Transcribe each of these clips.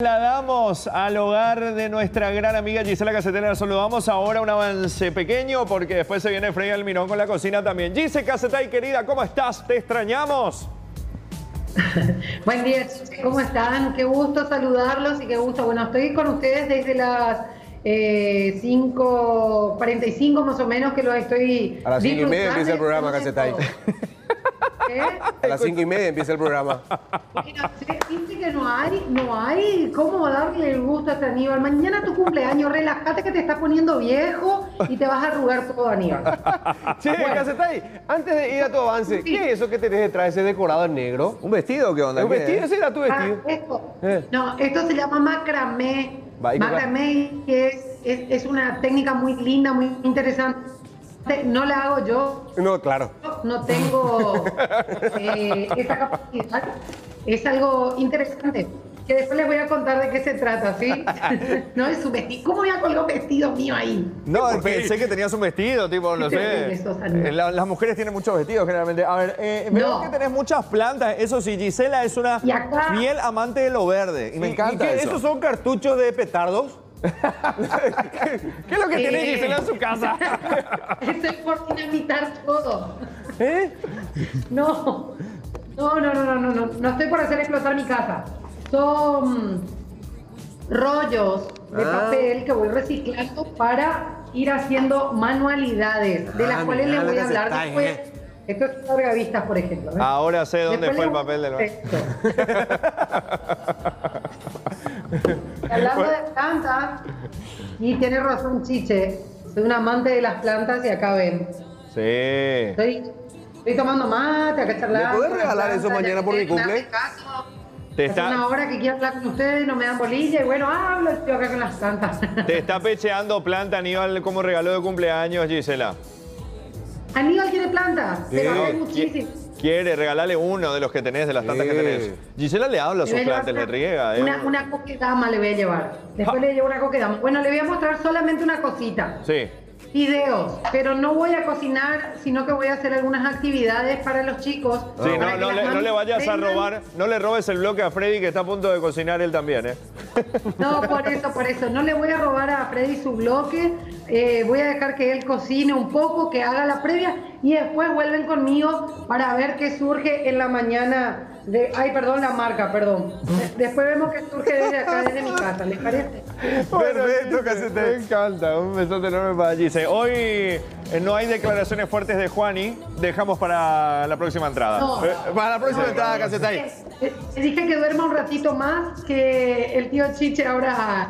La damos al hogar de nuestra gran amiga Gisela Cassetay. La saludamos ahora, un avance pequeño porque después se viene Freddy Almirón con la cocina también. Gisela Cassetay, querida, ¿cómo estás? ¿Te extrañamos? Buen día, ¿cómo están? Qué gusto saludarlos y qué gusto. Bueno, estoy con ustedes desde las 5:45 más o menos, que lo estoy. A las 5:30 empieza el programa, Cassetay. ¿Qué? A las 5:30 empieza el programa. Mira, dice que no hay cómo darle el gusto a este Aníbal. Mañana tu cumpleaños, relájate que te estás poniendo viejo y te vas a arrugar todo, Aníbal. Che, bueno. Cassetay, antes de ir a tu avance, sí. ¿Qué es eso que tenés detrás, ese decorado en negro? ¿Un vestido o qué onda? ¿Un vestido? ¿Ese era tu vestido? Esto. No, esto se llama macramé. Macramé, que es una técnica muy linda, muy interesante. No la hago yo. No, claro. No tengo esa capacidad. Es algo interesante. Que después les voy a contar de qué se trata, ¿sí? No es su vestido. ¿Cómo voy a colgar un vestido mío ahí? No, pensé que tenías un vestido, tipo, no sé. Las mujeres tienen muchos vestidos generalmente. A ver, veo que tenés muchas plantas. Eso sí, Gisela es una fiel amante de lo verde. Y me encanta eso. ¿Esos son cartuchos de petardos? ¿Qué es lo que tiene Gisela en su casa? Estoy por dinamitar todo. No estoy por hacer explotar mi casa. Son rollos de papel que voy reciclando para ir haciendo manualidades, de las cuales les voy a hablar después. Esto es largavistas, por ejemplo. Ahora sé dónde fue el papel del baño. Hablando de plantas, y tiene razón Chiche, soy un amante de las plantas y acá ven. Sí. Estoy tomando mate, acá charlando. ¿Me podés regalar eso mañana por mi cumple? Es una hora que quiero hablar con ustedes, no me dan bolilla y bueno, hablo yo acá con las plantas. Te está pecheando planta Aníbal como regalo de cumpleaños, Gisela. Aníbal quiere plantas, pero hay muchísimas. Quiere regalarle uno de los que tenés, de las plantas que tenés. Gisela le habla a sus plantas, le riega. Una coquedama le voy a llevar. Después le llevo una coquedama. Bueno, le voy a mostrar solamente una cosita. Sí. Videos, pero no voy a cocinar, sino que voy a hacer algunas actividades para los chicos. Sí, no le vayas a robar, no le robes el bloque a Freddy que está a punto de cocinar él también, ¿eh? No, por eso, no le voy a robar a Freddy su bloque, voy a dejar que él cocine un poco, que haga la previa y después vuelven conmigo para ver qué surge en la mañana. La marca, perdón. Después vemos que surge desde acá, desde mi casa, ¿les parece? Perfecto, Cassetay. Me encanta, un besote enorme para Gise. Hoy no hay declaraciones fuertes de Juani, dejamos para la próxima entrada. No. Para la próxima entrada, Cassetay. Dije que duerma un ratito más, que el tío Chiche ahora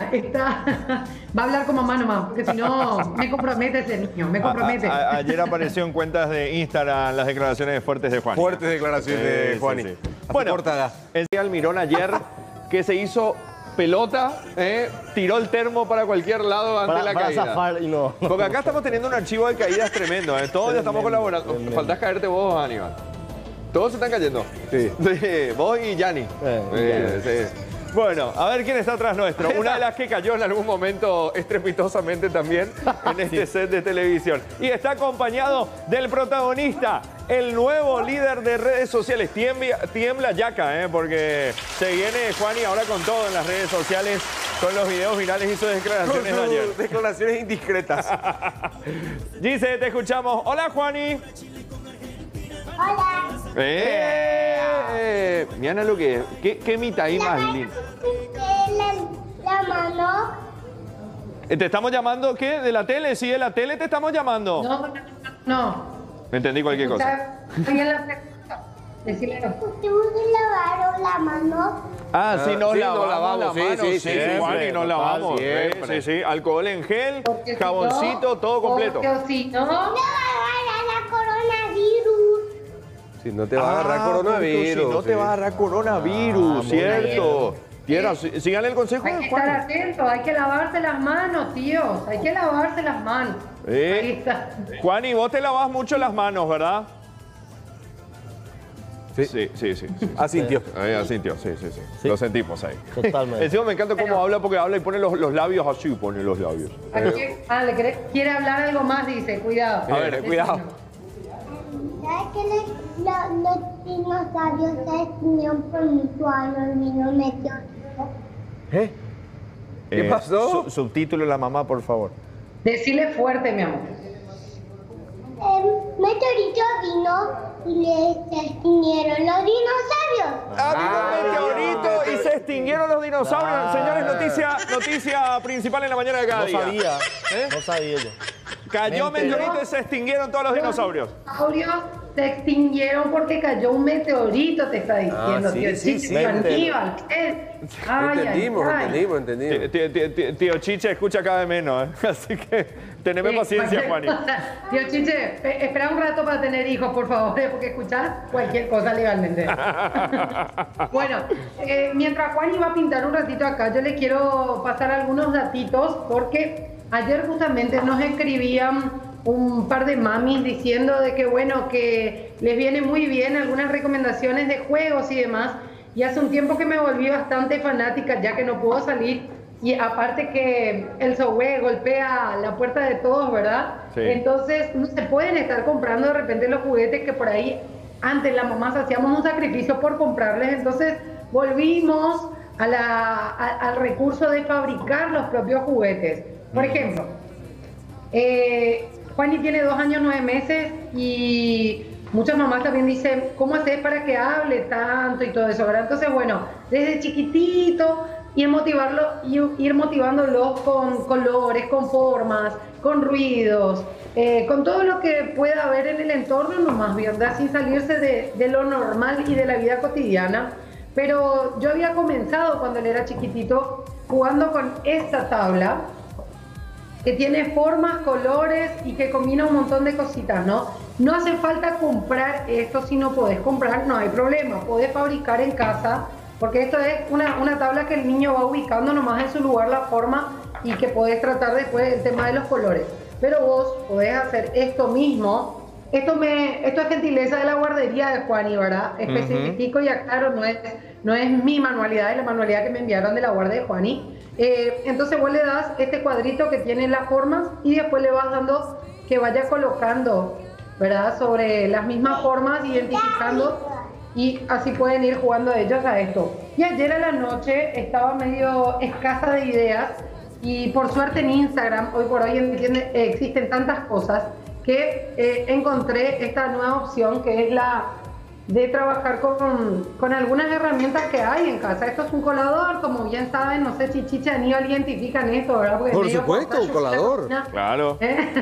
va a hablar como mamá nomás, porque si no me compromete ese niño, me compromete. Ayer apareció en cuentas de Instagram las declaraciones fuertes de Juani. Fuertes declaraciones de Juani. Sí. Bueno, el Almirón ayer que se hizo pelota, tiró el termo para cualquier lado ante la caída. Zafar y no. Porque acá estamos teniendo un archivo de caídas tremendo, todos ya estamos colaborando. Faltás caerte vos, Aníbal. Todos se están cayendo. Sí. Vos y Yanni. Sí. Bueno, a ver quién está atrás nuestro. Una de las que cayó en algún momento estrepitosamente también en este set de televisión. Y está acompañado del protagonista, el nuevo líder de redes sociales. Tiembla Yaca, porque se viene Juani ahora con todo en las redes sociales, con los videos virales y sus declaraciones de ayer. Declaraciones indiscretas. Gise, te escuchamos. Hola, Juani. Hola. Mira lo que es. ¿Qué mitad ahí más lindo? La mano. ¿Te estamos llamando qué? ¿De la tele? Sí, de la tele te estamos llamando. No. Me entendí cualquier cosa. Decirle. ¿Ustedes lavaron la mano? Sí, nos lavamos la mano. Sí, Juani, nos lavamos. Sí. Alcohol en gel, Porque jaboncito, todo completo. Porque si no, No va a agarrar coronavirus. Si no te va a agarrar coronavirus. Si no te va a agarrar coronavirus, ¿cierto? Sigan el consejo hay de que estar Juan. atentos, hay que lavarse las manos, tíos. Hay que lavarse las manos. Ahí está. Juan, y vos te lavas mucho las manos, ¿verdad? Sí. Asintió. Asintió, sí. Lo sentimos ahí. Totalmente. Encima me encanta cómo habla, porque habla y pone los labios así, pone los labios. Quiere hablar algo más, dice, cuidado. A ver, cuidado. ¿Sabes que los dinosaurios se extinguieron por mucho años y no metió? ¿Qué pasó? Subtítulo la mamá, por favor. Decile fuerte, mi amor. Meteorito vino y se extinguieron los dinosaurios. Vino un meteorito y se extinguieron los dinosaurios. Señores, noticia principal en la mañana de cada día. sabía. ¿Eh? No sabía yo. Cayó meteorito y se extinguieron todos los dinosaurios. Los dinosaurios se extinguieron porque cayó un meteorito, te está diciendo, sí, tío sí, Chiche, sí, Aníbal. Entendimos. Tío Chiche escucha cada vez menos, ¿eh? Así que teneme paciencia, Juani. Tío Chiche, espera un rato para tener hijos, por favor, porque escuchás cualquier cosa legalmente. Bueno, mientras Juan iba a pintar un ratito acá, yo le quiero pasar algunos datitos, porque ayer justamente nos escribían un par de mamis diciendo de que bueno, que les viene muy bien algunas recomendaciones de juegos y demás, y hace un tiempo que me volví bastante fanática ya que no puedo salir, y aparte que el software golpea la puerta de todos, ¿verdad? Sí. Entonces no se pueden estar comprando de repente los juguetes que por ahí antes las mamás hacíamos un sacrificio por comprarles, entonces volvimos al recurso de fabricar los propios juguetes. Por ejemplo, Juani tiene 2 años 9 meses y muchas mamás también dicen, ¿cómo haces para que hable tanto y todo eso, ¿verdad? Entonces, bueno, desde chiquitito ir motivándolo con colores, con formas, con ruidos, con todo lo que pueda haber en el entorno, nomás, ¿verdad? Sin salirse de lo normal y de la vida cotidiana. Pero yo había comenzado cuando él era chiquitito jugando con esta tabla, que tiene formas, colores y que combina un montón de cositas, ¿no? No hace falta comprar esto, si no podés comprar, no hay problema, podés fabricar en casa, porque esto es una tabla que el niño va ubicando nomás en su lugar la forma y que podés tratar después el tema de los colores. Pero vos podés hacer esto mismo. Esto es gentileza de la guardería de Juani, ¿verdad? Especifico y aclaro, no es mi manualidad, es la manualidad que me enviaron de la guardia de Juani. Entonces vos le das este cuadrito que tiene las formas y después le vas dando que vaya colocando, ¿verdad? Sobre las mismas formas, identificando, y así pueden ir jugando ellos a esto. Y ayer a la noche estaba medio escasa de ideas y por suerte en Instagram, hoy por hoy existen tantas cosas que encontré esta nueva opción que es la de trabajar con algunas herramientas que hay en casa. Esto es un colador, como bien saben, no sé si Chicha y Aníbal identifican esto, ¿verdad? Porque Por supuesto, un colador. Claro.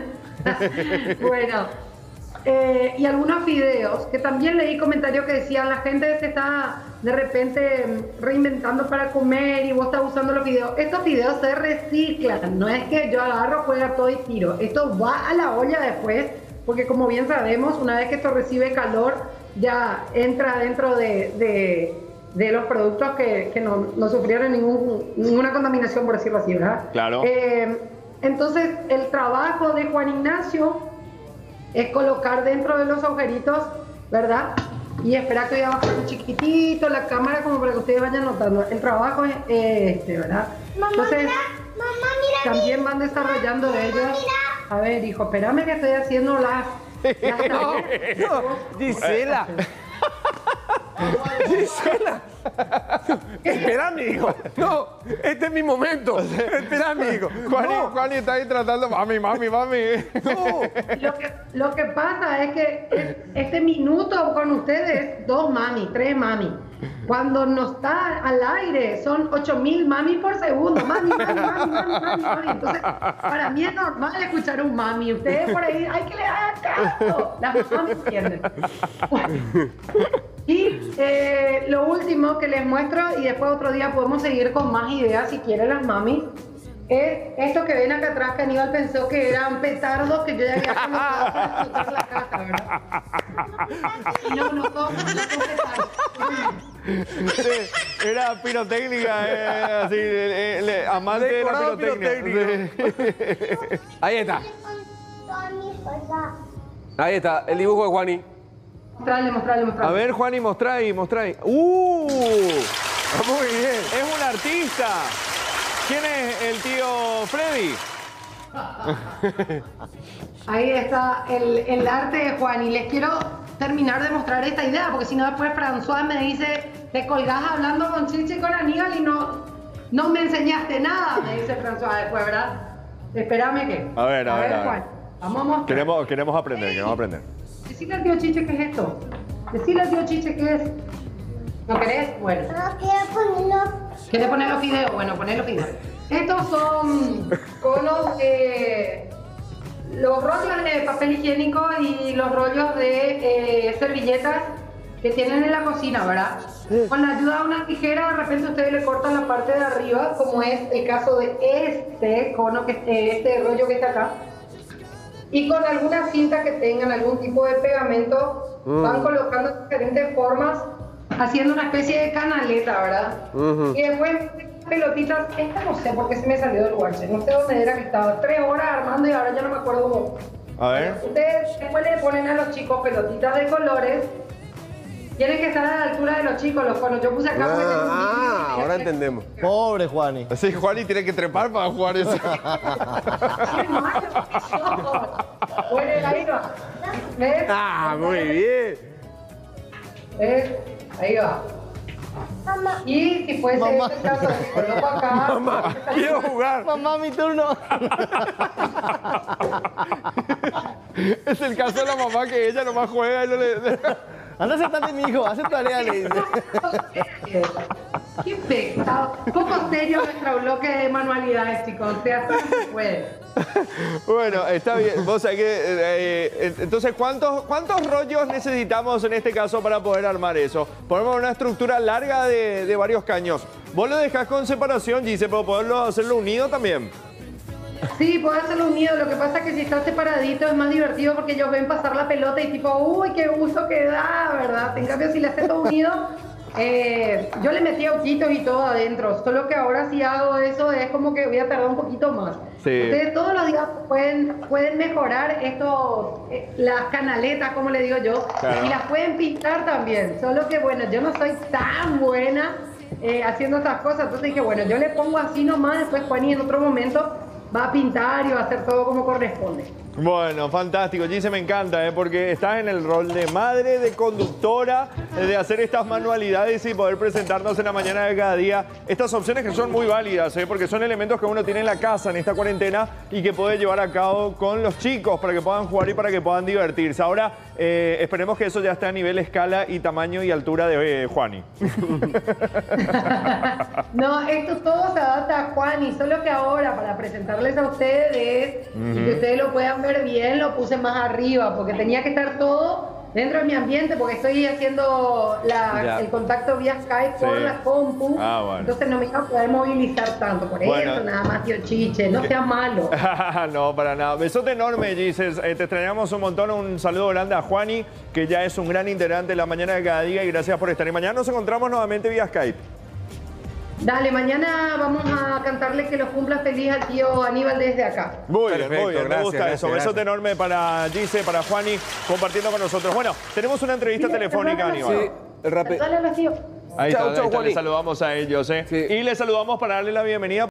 Bueno, y algunos videos, que también leí comentarios que decían, la gente se está de repente reinventando para comer y vos estás usando los videos. Estos videos se reciclan, no es que yo agarro, juega todo y tiro. Esto va a la olla después, porque como bien sabemos, una vez que esto recibe calor, ya entra dentro de los productos que no sufrieron ninguna contaminación, por decirlo así, ¿verdad? Claro. Entonces, el trabajo de Juan Ignacio es colocar dentro de los agujeritos, ¿verdad? Y espera que voy a bajar un chiquitito la cámara como para que ustedes vayan notando. El trabajo es este, ¿verdad? Entonces, Mamá, también van desarrollando ellos. A ver, hijo, espérame que estoy haciendo las Gisela. Gisela. Espera, mi hijo. No, este es mi momento. Espera, mi hijo. Juani está ahí tratando, mami. No. Lo que pasa es que este minuto con ustedes, 2 mami, 3 mami. Cuando no está al aire, son 8000 mami por segundo. Mami. Entonces, para mí es normal escuchar un mami. Ustedes por ahí, hay que le hagan caso. Las mami entienden. Y lo último que les muestro, y después otro día podemos seguir con más ideas si quieren las mamis, es esto que ven acá atrás, que Aníbal pensó que eran petardos que yo ya había colocado para explotar la casa, ¿verdad? Y no son petardos. Era pirotécnica, así, amante de la Decorado pirotecnia. Ahí está. todas mis cosas. Ahí está, el dibujo de Juani. Mostrale. A ver, Juani, mostrá ahí. Muy bien. Es un artista. ¿Quién es el tío Freddy? Ahí está el arte de Juan, y les quiero terminar de mostrar esta idea, porque si no después François me dice, te colgás hablando con Chichi y con Aníbal y No me enseñaste nada, me dice François después, ¿verdad? Espérame que. A ver. Juan, vamos a mostrar. Queremos aprender. Decile al tío Chiche qué es esto. Decile al tío Chiche qué es. ¿No querés? Bueno. No quiero ponerlo. ¿Querés poner los videos? Bueno, poner los videos. Estos son conos, los rollos de papel higiénico y los rollos de servilletas que tienen en la cocina, ¿verdad? Con la ayuda de una tijera, de repente ustedes le cortan la parte de arriba, como es el caso de este cono, este rollo que está acá. Y con alguna cinta que tengan algún tipo de pegamento, van colocando diferentes formas, haciendo una especie de canaleta, ¿verdad? Y después pelotitas, esta no sé por qué se me salió del watch, no sé dónde era que estaba, 3 horas armando y ahora ya no me acuerdo cómo. A ver. Ustedes después le ponen a los chicos pelotitas de colores. Tienen que estar a la altura de los chicos, los conos. Yo puse acá porque tengo un niño. Ahora entendemos. Pobre Juani. Sí, Juani tiene que trepar para jugar eso. ¡Qué malo que sos! Bueno, ahí va. ¿Ves? Muy bien. ¿Ves? Ahí va. Mamá. Y si fuese este caso, si coloco acá. Mamá, quiero jugar. Mamá, mi turno. Es el caso de la mamá que ella nomás juega y no le... Anda, sentate, mi hijo, haz tu tarea, le dice. Qué pecado. Poco serio nuestro bloque de manualidades, chicos. O sea, así se puede. Bueno, está bien. Vos sabés que, entonces, ¿cuántos rollos necesitamos en este caso para poder armar eso? Ponemos una estructura larga de varios caños. Vos lo dejás con separación, Gise, pero poderlo hacerlo unido también. Sí, puedo hacerlo unido. Lo que pasa es que si está separadito es más divertido porque ellos ven pasar la pelota y tipo, uy, qué gusto que da, ¿verdad? En cambio, si le haces todo unido, yo le metí ojitos y todo adentro. Solo que ahora si hago eso es como que voy a tardar un poquito más. Sí. Ustedes todos los días pueden mejorar las canaletas, como le digo yo, Claro. y las pueden pintar también. Solo que, bueno, yo no soy tan buena haciendo estas cosas. Entonces dije, bueno, yo le pongo así nomás, después Juani en otro momento va a pintar y va a hacer todo como corresponde. Bueno, fantástico. Gise, me encanta, porque estás en el rol de madre, de conductora, de hacer estas manualidades y poder presentarnos en la mañana de cada día estas opciones que son muy válidas, porque son elementos que uno tiene en la casa en esta cuarentena y que puede llevar a cabo con los chicos para que puedan jugar y para que puedan divertirse. Ahora, esperemos que eso ya esté a nivel escala y tamaño y altura de Juani. No, esto todo se adapta a Juani, solo que ahora para presentarles a ustedes y que ustedes lo puedan ver bien, lo puse más arriba porque tenía que estar todo dentro de mi ambiente porque estoy haciendo el contacto vía Skype por la compu. Bueno. Entonces no me iba a poder movilizar tanto. Por eso nada más, tío Chiche, no sea malo. No, para nada. Besote enorme, Gise. Te extrañamos un montón. Un saludo grande a Juani, que ya es un gran integrante de la mañana de cada día y gracias por estar. Y mañana nos encontramos nuevamente vía Skype. Dale, mañana vamos a cantarle que los cumpla feliz al tío Aníbal desde acá. Muy Perfecto, bien, me gracias, gusta gracias, eso. gracias. Besote enorme para Gise, para Juani, compartiendo con nosotros. Bueno, tenemos una entrevista telefónica, Aníbal. Sí, el rápido. Dale, tío. Ahí Chau, está, chau, le Juani. saludamos a ellos, Sí. Y le saludamos para darle la bienvenida.